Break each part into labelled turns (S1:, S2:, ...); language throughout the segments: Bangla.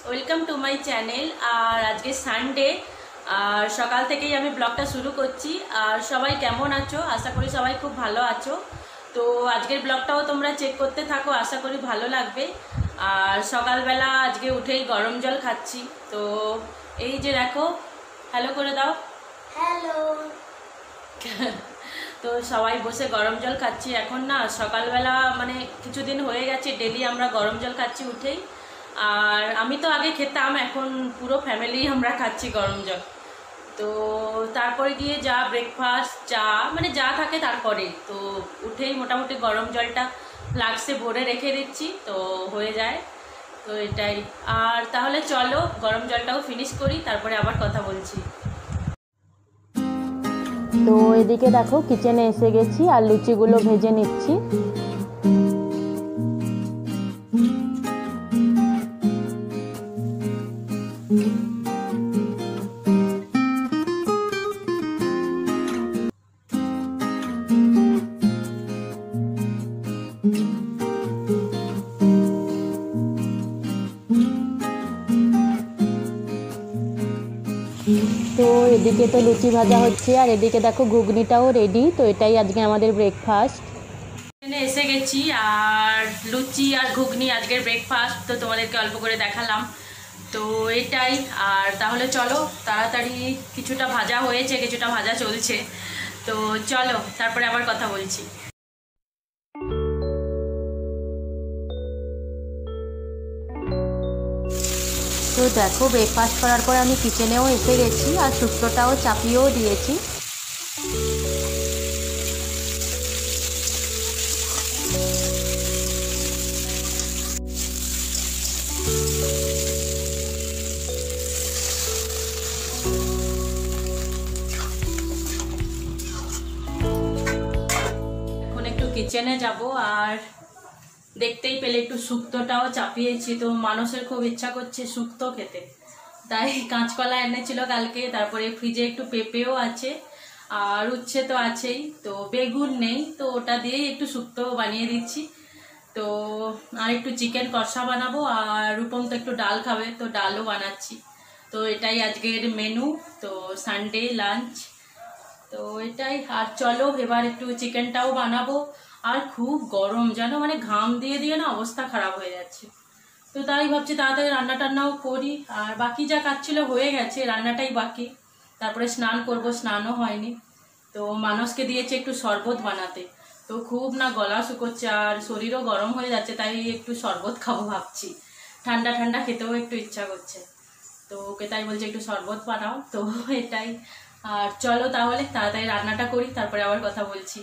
S1: Welcome to my channel. আর আজকে সানডে, আর সকাল থেকেই আমি ব্লগটা শুরু করছি। আর সবাই কেমন আছো? আশা করি সবাই খুব ভালো আছো। তো আজকের ব্লগটাও তোমরা চেক করতে থাকো, আশা করি ভালো লাগবে। আর সকালবেলা আজকে উঠেই গরম জল খাচ্ছি। তো এই যে দেখো, হ্যালো করে দাও।
S2: হ্যালো।
S1: তো সবাই বসে গরম জল খাচ্ছি এখন না। সকালবেলা মানে কিছুদিন হয়ে গেছে ডেলি আমরা গরম জল খাচ্ছি উঠেই। আর আমি তো আগে খেতাম, এখন পুরো ফ্যামিলি আমরা খাচ্ছি গরম জল। তো তারপরে গিয়ে যা ব্রেকফাস্ট, চা মানে যা থাকে তারপরে তো উঠেই মোটামুটি গরম জলটা ফ্লাক্সে ভরে রেখে দিচ্ছি, তো হয়ে যায়। তো এটাই। আর তাহলে চলো গরম জলটাও ফিনিশ করি, তারপরে আবার কথা বলছি।
S3: তো এদিকে দেখো কিচেনে এসে গেছি আর লুচিগুলো ভেজে নিচ্ছি। তো এদিকে তো লুচি ভাজা হচ্ছে আর এদিকে দেখো ঘুগনিটাও রেডি। তো এটাই আজকে আমাদের ব্রেকফাস্ট।
S1: এসে গেছি আর লুচি আর ঘুগনি আজকের ব্রেকফাস্ট তো তোমাদেরকে অল্প করে দেখালাম। তো এটাই। আর তাহলে চলো তাড়াতাড়ি, কিছুটা ভাজা হয়েছে কিছুটা ভাজা চলছে, তো চলো তারপরে আবার কথা বলছি।
S3: তো দেখো ব্রেকফাস্ট করার পর আমি কিচেনেও এসে গেছি আর শুক্তোটাও চাপিয়েও দিয়েছি।
S1: এখন একটু কিচেনে যাব। আর দেখতেই পেলে একটু শুক্তোটাও চাপিয়েছি। তো মানুষের খুব ইচ্ছা করছে শুক্তো খেতে, তাই কাঁচকলা এনেছিল কালকে। তারপরে ফ্রিজে একটু পেঁপেও আছে আর উচ্ছে তো আছেই, তো বেগুন নেই, তো ওটা দিয়েই একটু শুক্তো বানিয়ে দিচ্ছি। তো আর একটু চিকেন কষা বানাবো। আর রূপম তো একটু ডাল খাবে, তো ডালও বানাচ্ছি। তো এটাই আজকের মেনু, তো সানডে লাঞ্চ। তো এটাই। আর চলো এবার একটু চিকেনটাও বানাবো। আর খুব গরম জানো, মানে ঘাম দিয়ে দিয়ে না অবস্থা খারাপ হয়ে যাচ্ছে। তো তাই ভাবছি তাড়াতাড়ি রান্না টান্নাও করি। আর বাকি যা কাজ ছিল হয়ে গেছে, রান্নাটাই বাকি। তারপরে স্নান করব, স্নানও হয়নি। তো মানুষকে দিয়েছে একটু শরবত বানাতে। তো খুব না গলা শুকোচ্ছে আর শরীরও গরম হয়ে যাচ্ছে, তাই একটু শরবত খাবো ভাবছি। ঠান্ডা ঠান্ডা খেতেও একটু ইচ্ছা করছে। তো ওকে তাই বলছে একটু শরবত বানাও। তো এটাই। আর চলো তাহলে তাড়াতাড়ি রান্নাটা করি, তারপরে আবার কথা বলছি।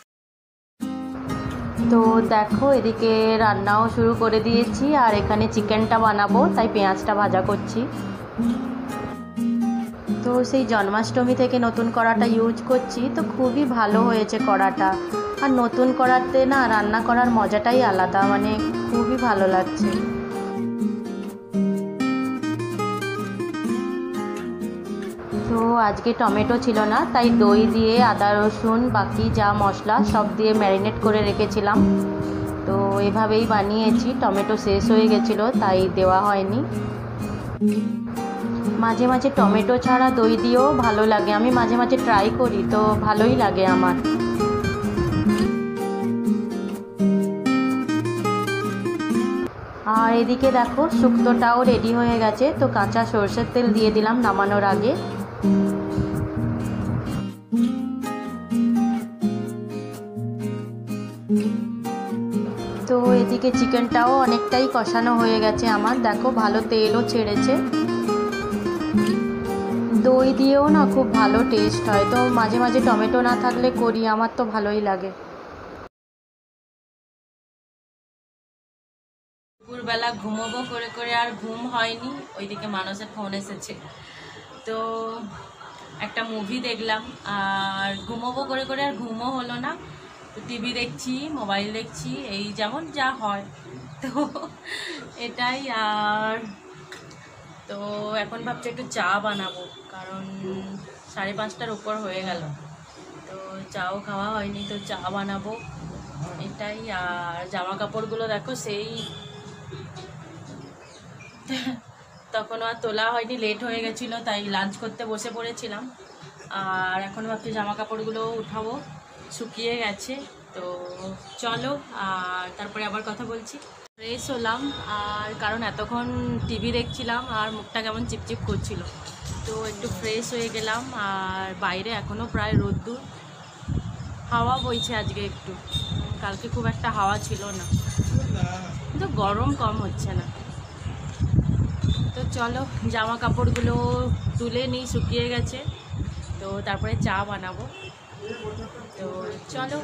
S3: তো দেখো এদিকে রান্নাও শুরু করে দিয়েছি আর এখানে চিকেনটা বানাবো, তাই পেঁয়াজটা ভাজা করছি। তো সেই জন্মাষ্টমী থেকে নতুন কড়াটা ইউজ করছি, তো খুবই ভালো হয়েছে কড়াটা। আর নতুন কড়াতে না রান্না করার মজাটাই আলাদা, মানে খুবই ভালো লাগছে। তো আজকে টমেটো ছিল না, তাই দই দিয়ে আদা রসুন বাকি যা মশলা সব দিয়ে ম্যারিনেট করে রেখেছিলাম। তো এভাবেই বানিয়েছি। টমেটো শেষ হয়ে গেছিলো তাই দেওয়া হয়নি। মাঝে মাঝে টমেটো ছাড়া দই দিয়েও ভালো লাগে, আমি মাঝে মাঝে ট্রাই করি, তো ভালোই লাগে আমার। আর এদিকে দেখো শুক্তোটাও রেডি হয়ে গেছে। তো কাঁচা সরষের তেল দিয়ে দিলাম নামানোর আগে। তো এদিকে চিকেনটাও অনেকটাই কষানো হয়ে গেছে আমার, দেখো ভালো তেলও ছেড়েছে। দই দিয়েও না খুব ভালো টেস্ট হয়, তো মাঝে মাঝে টমেটো না থাকলে করি, আমার তো ভালোই লাগে।
S1: দুপুরবেলা ঘুমোবো করে করে আর ঘুম হয়নি, ওইদিকে মানুষের ফোন এসেছে। তো একটা মুভি দেখলাম আর ঘুমোবো করে করে আর ঘুমও হলো না। তো টিভি দেখছি, মোবাইল দেখছি, এই যেমন যা হয়। তো এটাই। আর তো এখন ভাবছি একটু চা বানাবো, কারণ 5:30টার উপর হয়ে গেল। তো চাও খাওয়া হয়নি, তো চা বানাবো এটাই। আর জামা কাপড়গুলো দেখো সেই তখনও আর তোলা হয়নি, লেট হয়ে গেছিলো, তাই লাঞ্চ করতে বসে পড়েছিলাম। আর এখন ভাবছি জামা কাপড়গুলো উঠাবো, শুকিয়ে গেছে। তো চলো, আর তারপরে আবার কথা বলছি। ফ্রেশ হলাম, আর কারণ এতক্ষণ টিভি দেখছিলাম আর মুখটা কেমন চিপচিপ করছিল, তো একটু ফ্রেশ হয়ে গেলাম। আর বাইরে এখনও প্রায় রোদ্দুর, হাওয়া বইছে আজকে একটু, কালকে খুব একটা হাওয়া ছিল না, কিন্তু গরম কম হচ্ছে না। তো চলো, জামা কাপড়গুলো তুলে নিই, শুকিয়ে গেছে, তো তারপরে চা বানাবো। তো চলো।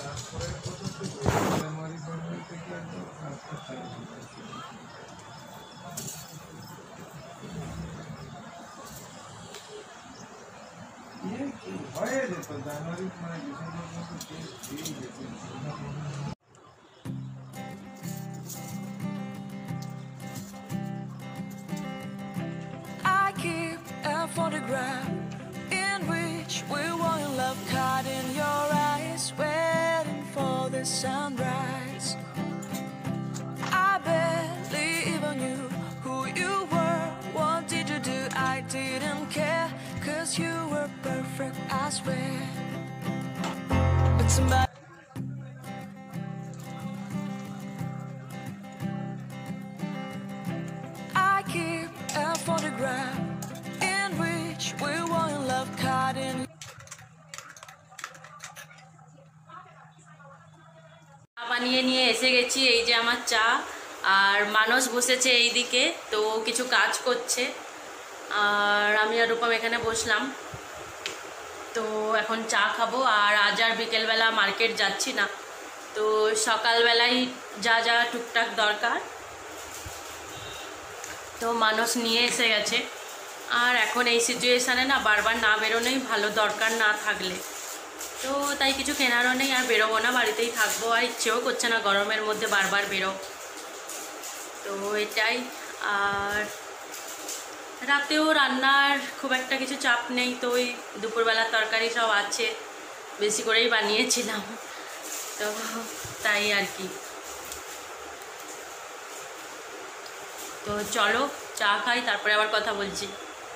S2: I keep a photograph in which we were in love, caught in your eyes, waiting for the sunrise. I barely even knew who you were. What did you do? I didn't care, 'cause you were perfect, I swear. But somebody I keep a photograph in which we were in love, caught in
S1: চা বানিয়ে নিয়ে এসে গেছি, এই যে আমার চা। আর মানস বসেছে এইদিকে, তো কিছু কাজ করছে, আর আমি আর রূপম এখানে বসলাম। তো এখন চা খাবো। আর আজ আর বিকেলবেলা মার্কেট যাচ্ছি না, তো সকালবেলায় যা যা টুকটাক দরকার তো মানস নিয়ে এসে গেছে। আর এখন এই সিচুয়েশানে না বারবার না বেরোনোই ভালো, দরকার না থাকলে। তো তাই কিছু কেনারও নেই, আর বেরোবো না, বাড়িতেই থাকবো। আর ইচ্ছেও করছে না গরমের মধ্যে বারবার বেরো, তো এটাই। আর রাতেও রান্নার খুব একটা কিছু চাপ নেই, তো ওই দুপুরবেলার তরকারি সব আছে, বেশি করেই বানিয়েছিলাম, তো তাই আর কি। তো চলো চা খাই, তারপরে আবার কথা বলছি।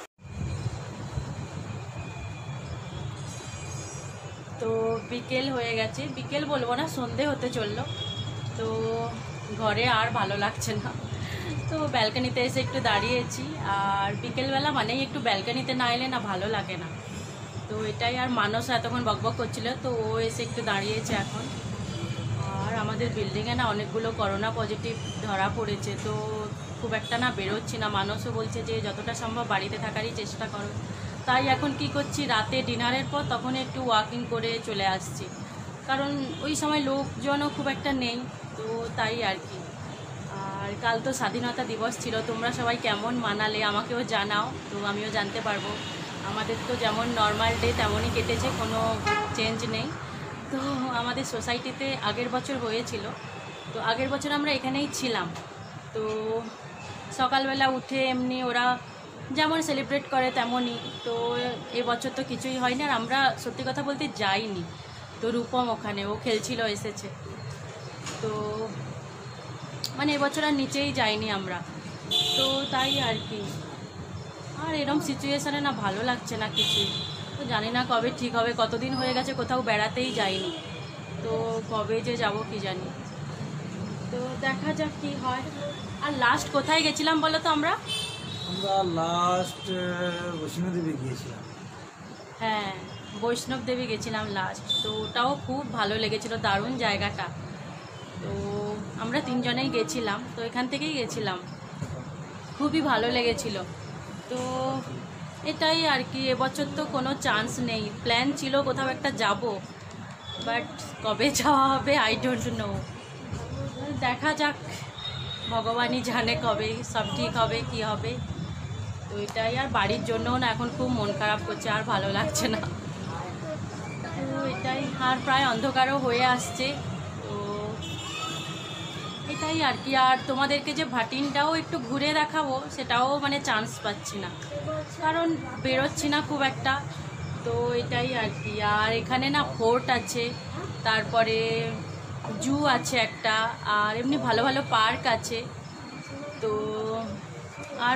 S1: তো বিকেল হয়ে গেছে, বিকেল বলবো না, সন্ধে হতে চললো। তো ঘরে আর ভালো লাগছে না, তো ব্যালকানিতে এসে একটু দাঁড়িয়েছি। আর বিকেলবেলা মানেই একটু ব্যালকানিতে না এলে না ভালো লাগে না, তো এটাই। আর মানস এতক্ষণ বকবক করছিল, তো ও এসে একটু দাঁড়িয়েছে এখন। আর আমাদের বিল্ডিংয়ে না অনেকগুলো করোনা পজিটিভ ধরা পড়েছে, তো খুব একটা না বেরোচ্ছি না। মানুষও বলছে যে যতটা সম্ভব বাড়িতে থাকারই চেষ্টা করো, তাই এখন কি করছি, রাতে ডিনারের পর তখন একটু ওয়াকিং করে চলে আসছি, কারণ ওই সময় লোকজনও খুব একটা নেই, তো তাই আর কি। আর কাল তো স্বাধীনতা দিবস ছিল, তোমরা সবাই কেমন মানালে আমাকেও জানাও, তো আমিও জানতে পারবো। আমাদের তো যেমন নর্মাল ডে তেমনই কেটেছে, কোনো চেঞ্জ নেই। তো আমাদের সোসাইটিতে আগের বছর হয়েছিল, তো আগের বছর আমরা এখানেই ছিলাম। তো সকালবেলা উঠে এমনি ওরা যেমন সেলিব্রেট করে তেমনই, তো এবছর তো কিছুই হয়নি। আর আমরা সত্যি কথা বলতে যাইনি, তো রূপম ওখানে ও খেলছিল এসেছে, তো মানে এবছর আর নিচেই যাইনি আমরা, তো তাই আর কি। আর এরম সিচুয়েশানে না ভালো লাগছে না কিছুই, তো জানি না কবে ঠিক হবে। কতদিন হয়ে গেছে কোথাও বেড়াতেই যাইনি, তো কবে যে যাব কি জানি। তো দেখা যাক কি হয়। আর লাস্ট কোথায় গেছিলাম বলো তো? আমরা
S4: লাস্ট বৈষ্ণোদেবী গিয়েছিলাম।
S1: হ্যাঁ, বৈষ্ণব দেবী গেছিলাম লাস্ট, তো ওটাও খুব ভালো লেগেছিল, দারুণ জায়গাটা। তো আমরা তিনজনেই গেছিলাম, তো এখান থেকেই গেছিলাম, খুবই ভালো লেগেছিল। তো এটাই আর কি, এবছর তো কোনো চান্স নেই। প্ল্যান ছিল কোথাও একটা যাব, বাট কবে যাওয়া হবে আই ডোন্ট নো। দেখা যাক, ভগবানই জানে কবে সব ঠিক হবে কি হবে। তো এটাই। আর বাড়ির জন্যও না এখন খুব মন খারাপ করছে, আর ভালো লাগছে না, তো এটাই। আর প্রায় অন্ধকারও হয়ে আসছে, তো এটাই আর কি। আর তোমাদেরকে যে ভাটিনটাও একটু ঘুরে দেখাবো, সেটাও মানে চান্স পাচ্ছি না, কারণ বেরোচ্ছি না খুব একটা, তো এটাই আর কি। আর এখানে না ফোর্ট আছে, তারপরে জু আছে একটা, আর এমনি ভালো ভালো পার্ক আছে। তো আর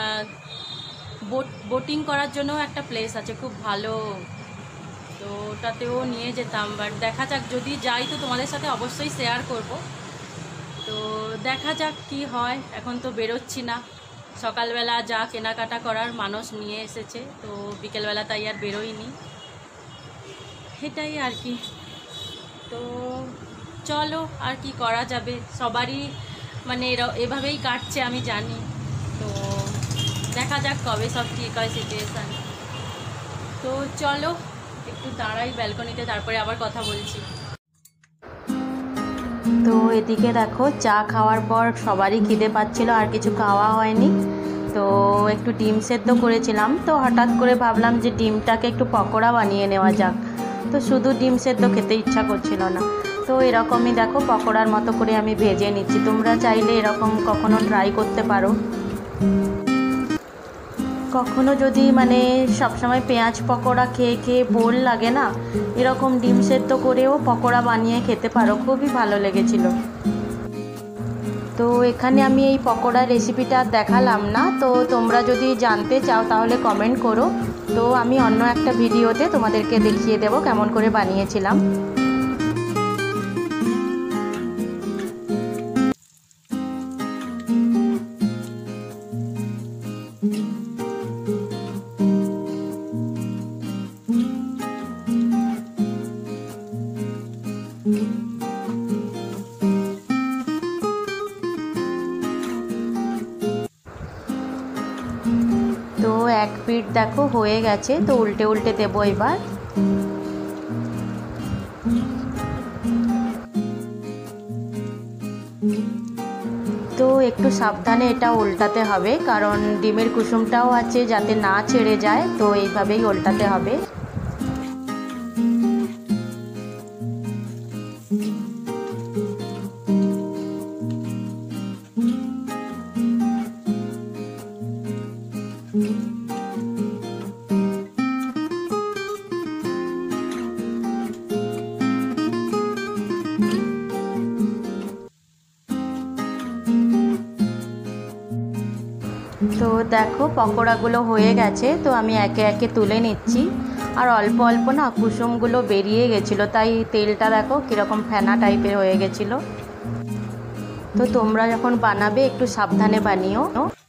S1: বোটিং করার জন্য একটা প্লেস আছে খুব ভালো, তো ওটাতেও নিয়ে যেতাম। বাট দেখা যাক, যদি যাই তো তোমাদের সাথে অবশ্যই শেয়ার করব। তো দেখা যাক কি হয়, এখন তো বেরোচ্ছি না। সকালবেলা যা কেনাকাটা করার মানুষ নিয়ে এসেছে, তো বিকেলবেলা তাই আর বেরোইনি, এটাই আর কি। তো চলো, আর কি করা যাবে, সবারই মানে এভাবেই কাটছে আমি জানি। তো দেখা যাক কবে সব ঠিক হয় সিচুয়েশান। তো চলো একটু দাঁড়াই ব্যালকনিতে, তারপরে আবার কথা বলছি।
S3: তো এদিকে দেখো, চা খাওয়ার পর সবারই খিদে পাচ্ছিল, আর কিছু খাওয়া হয়নি। তো একটু ডিম সেদ্ধ করেছিলাম, তো হঠাৎ করে ভাবলাম যে ডিমটাকে একটু পকোড়া বানিয়ে নেওয়া যাক। তো শুধু ডিম সেদ্ধ খেতে ইচ্ছা করছিল না, তো এরকমই দেখো পকোড়ার মতো করে আমি ভেজে নিচ্ছি। তোমরা চাইলে এরকম কখনো ট্রাই করতে পারো। কখনো যদি মানে সবসময় পেঁয়াজ পকোড়া খেয়ে খেয়ে বোর লাগে না, এরকম ডিম সেদ্ধ করেও পকোড়া বানিয়ে খেতে পারো, খুবই ভালো লেগেছিল। তো এখানে আমি এই পকোড়ার রেসিপিটা দেখালাম না, তো তোমরা যদি জানতে চাও তাহলে কমেন্ট করো, তো আমি অন্য একটা ভিডিওতে তোমাদেরকে দেখিয়ে দেবো কেমন করে বানিয়েছিলাম। তো এক পিঠ দেখো হয়ে গেছে, তো উল্টে উল্টে দেবো এবার। তো একটু সাবধানে এটা উল্টাতে হবে, কারণ ডিমের কুসুমটাও আছে, যাতে না ছেড়ে যায়, তো এইভাবেই উল্টাতে হবে। তো দেখো পকোড়াগুলো হয়ে গেছে, তো আমি একে একে তুলে নিচ্ছি। আর অল্প অল্প না কুসুমগুলো বেরিয়ে গেছিলো, তাই তেলটা দেখো কীরকম ফেনা টাইপের হয়ে গেছিলো। তো তোমরা যখন বানাবে একটু সাবধানে বানিও।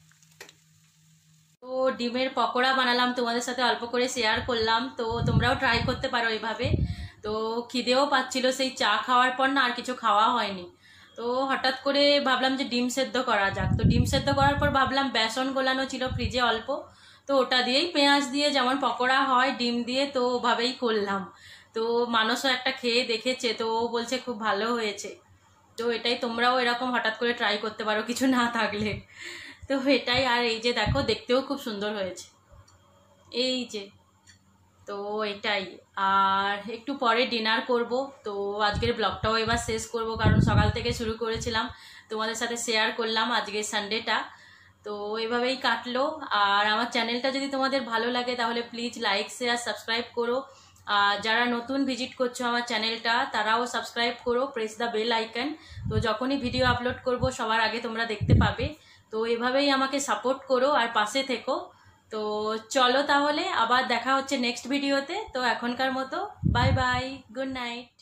S1: তো ডিমের পকোড়া বানালাম, তোমাদের সাথে অল্প করে শেয়ার করলাম, তো তোমরাও ট্রাই করতে পারো এইভাবে। তো খিদেও পাচ্ছিল সেই চা খাওয়ার পর না, আর কিছু খাওয়া হয়নি। তো হঠাৎ করে ভাবলাম যে ডিম সেদ্ধ করা যাক। তো ডিম সেদ্ধ করার পর ভাবলাম বেসন গোলানো ছিল ফ্রিজে অল্প, তো ওটা দিয়েই পেঁয়াজ দিয়ে যেমন পকোড়া হয় ডিম দিয়ে, তো ওভাবেই করলাম। তো মানুষও একটা খেয়ে দেখেছে, তো ও বলছে খুব ভালো হয়েছে। তো এটাই, তোমরাও এরকম হঠাৎ করে ট্রাই করতে পারো কিছু না থাকলে। তো এটাই, আর এই যে দেখো দেখতেও খুব সুন্দর হয়েছে, এই যে। তো এটাই, আর একটু পরে ডিনার করব। তো আজকের ব্লগটাও এবার শেষ করব, কারণ সকাল থেকে শুরু করেছিলাম, তোমাদের সাথে শেয়ার করলাম আজকে সানডেটা। তো এভাবেই কাটলো। আর আমার চ্যানেলটা যদি তোমাদের ভালো লাগে তাহলে প্লিজ লাইক শেয়ার সাবস্ক্রাইব করো। আর যারা নতুন ভিজিট করছো আমার চ্যানেলটা, তারাও সাবস্ক্রাইব করো, প্রেস দ্য বেল আইকন। তো যখনই ভিডিও আপলোড করব সবার আগে তোমরা দেখতে পাবে। তো এভাবেই আমাকে সাপোর্ট করো আর পাশে থেকো। তো চলো তাহলে আবার দেখা হচ্ছে নেক্সট ভিডিওতে। তো এখনকার মতো বাই বাই, গুড নাইট।